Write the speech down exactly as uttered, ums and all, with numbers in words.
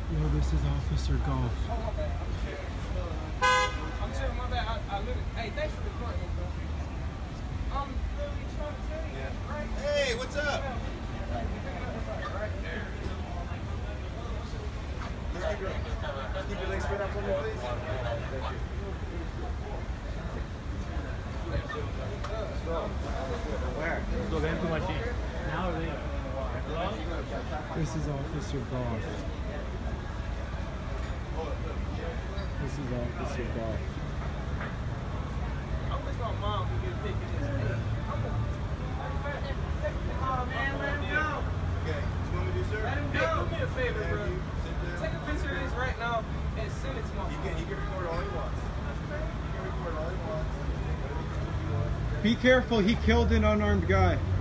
Yo, this is Officer Goff. Oh, my bad. I'm sorry, my bad. I, I literally, hey, thanks for recording me, bro. I'm literally trying to tell you, yeah. Right? Hey, what's up? Right there. Keep your, keep your legs straight up for me, please. Thank you. Let's go. Where? Let's go into my team. Now they. This is Officer Goff. This is Officer Goff. I wish my mom could get a pic of this. Oh, man, let him go. Okay, what you want me to do, sir? Let him go. Hey, do me a favor, bro. Take a picture of this right now and send it to my phone. He can, he can record all he wants. He can record all he wants. Be careful, he killed an unarmed guy.